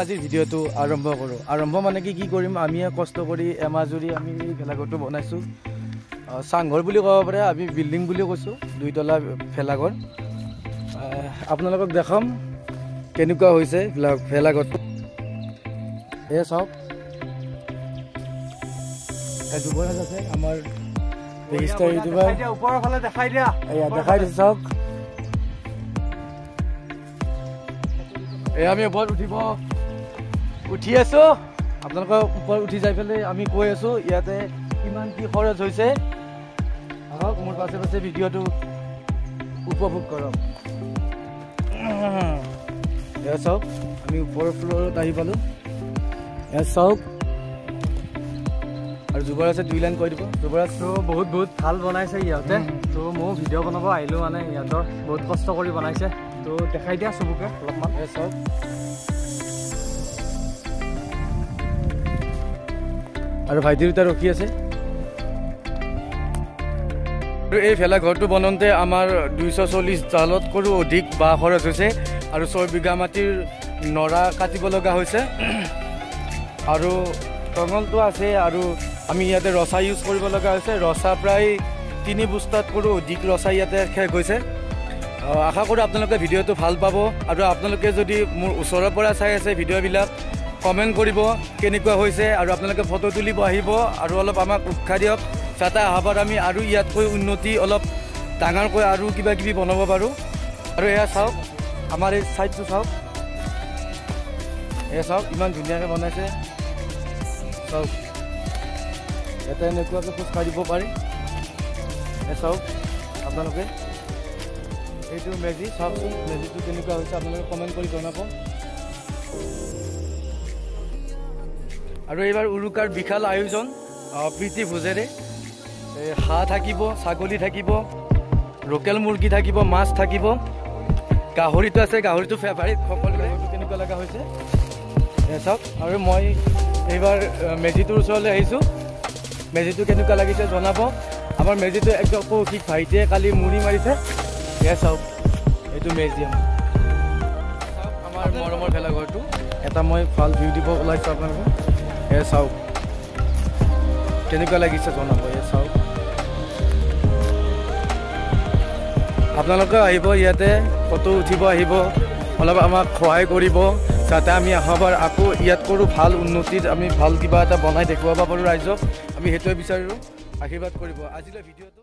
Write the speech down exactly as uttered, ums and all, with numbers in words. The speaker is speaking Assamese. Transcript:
আজিৰ ভিডিঅ'টো আৰম্ভ কৰোঁ। আৰম্ভ মানে কি কি কৰিম, আমি কষ্ট কৰি এমাজুৰি আমি ভেলাঘৰটো বনাইছোঁ। চাংঘৰ বুলি ক'ব পাৰে, আমি বিল্ডিং বুলি কৈছোঁ, দুইতলা ভেলাঘৰ। আপোনালোকক দেখাম কেনেকুৱা হৈছে ভেলাঘৰটো। এয়া চাওক, যুৱৰাজ আছে আমাৰ বিশিষ্ট ইউটিউবাৰ, ওপৰৰ ফালে দেখাই দিয়া, এয়া দেখাই দিছোঁ চাওক। এয়া আমি ওপৰত উঠিব উঠি আছোঁ, আপোনালোকৰ ওপৰত উঠি যাই পেলাই আমি কৈ আছোঁ ইয়াতে কিমান কি খৰচ হৈছে। আহক মোৰ পাছে পাছে ভিডিঅ'টো উপভোগ কৰক। এয়া চাওক, আমি ওপৰৰ ফ্ল'ৰত আহি পালোঁ। এয়া চাওক, আৰু যুৱৰাজে দুই লাইন কৈ দিব। যুৱৰাজ তো বহুত বহুত ভাল বনাইছে ইহঁতে। তো ময়ো ভিডিঅ' বনাব আহিলোঁ, মানে ইহঁতৰ বহুত কষ্ট কৰি বনাইছে। তো দেখাই দিয়া চবকে অলপমান। এয়া চাওক, আৰু ভাইটি দুটা ৰখি আছে। আৰু এই ভেলাঘৰটো বনাওঁতে আমাৰ দুইশ চল্লিছ জালতকৈও অধিক বাঁহ খৰচ হৈছে, আৰু ছয় বিঘা মাটিৰ নৰা কাটিব লগা হৈছে, আৰু টঙলটো আছে, আৰু আমি ইয়াতে ৰচা ইউজ কৰিব লগা হৈছে। ৰচা প্ৰায় তিনি বস্তাতকৈও অধিক ৰচা ইয়াতে শেষ হৈছে। আশা কৰোঁ আপোনালোকে ভিডিঅ'টো ভাল পাব, আৰু আপোনালোকে যদি মোৰ ওচৰৰ পৰা চাই আছে ভিডিঅ'বিলাক, কমেণ্ট কৰিব কেনেকুৱা হৈছে, আৰু আপোনালোকে ফটো তুলিব আহিব, আৰু অলপ আমাক উৎসাহ দিয়ক, যাতে অহাবাৰ আমি আৰু ইয়াতকৈ উন্নতি অলপ ডাঙৰকৈ আৰু কিবা কিবি বনাব পাৰোঁ। আৰু এয়া চাওক, আমাৰ এই ছাইডটো চাওক, এয়া চাওক ইমান ধুনীয়াকৈ বনাইছে। চাওক, ইয়াতে এনেকুৱাকৈ খোজ কাঢ়িব পাৰি। এয়া চাওক আপোনালোকে, এইটো মেজি চাওকচোন, মেজিটো কেনেকুৱা হৈছে আপোনালোকে কমেণ্ট কৰি জনাব। আৰু এইবাৰ উৰুকাৰ বিশাল আয়োজন প্ৰীতি ভোজেৰে। হাঁহ থাকিব, ছাগলী থাকিব, লোকেল মুৰ্গী থাকিব, মাছ থাকিব, গাহৰিটো আছে, গাহৰিটো ফেভাৰিট সকলোৰে। কেনেকুৱা লগা হৈছে চাওক। আৰু মই এইবাৰ মেজিটোৰ ওচৰলৈ আহিছোঁ, মেজিটো কেনেকুৱা লাগিছে জনাব। আমাৰ মেজিটো একদম কৌশিক ভাইটিয়ে কালি মুড়ি মাৰিছে। এয়া চাওক, এইটো মেজি আমাৰ মৰমৰ ভেলাঘৰটো। এটা মই ভাল ভিউ দিব ওলাইছোঁ আপোনালোকক। এয়া চাওক কেনেকুৱা লাগিছে জনাব। এয়া চাওক, আপোনালোকে আহিব, ইয়াতে ফটো উঠিব আহিব, অলপ আমাক সহায় কৰিব, যাতে আমি অহাবাৰ আকৌ ইয়াত কৰোঁ ভাল উন্নতিত আমি ভাল কিবা এটা বনাই দেখুৱাব পাৰোঁ ৰাইজক। আমি সেইটোৱে বিচাৰোঁ, আশীৰ্বাদ কৰিব। আজিলৈ ভিডিঅ'টো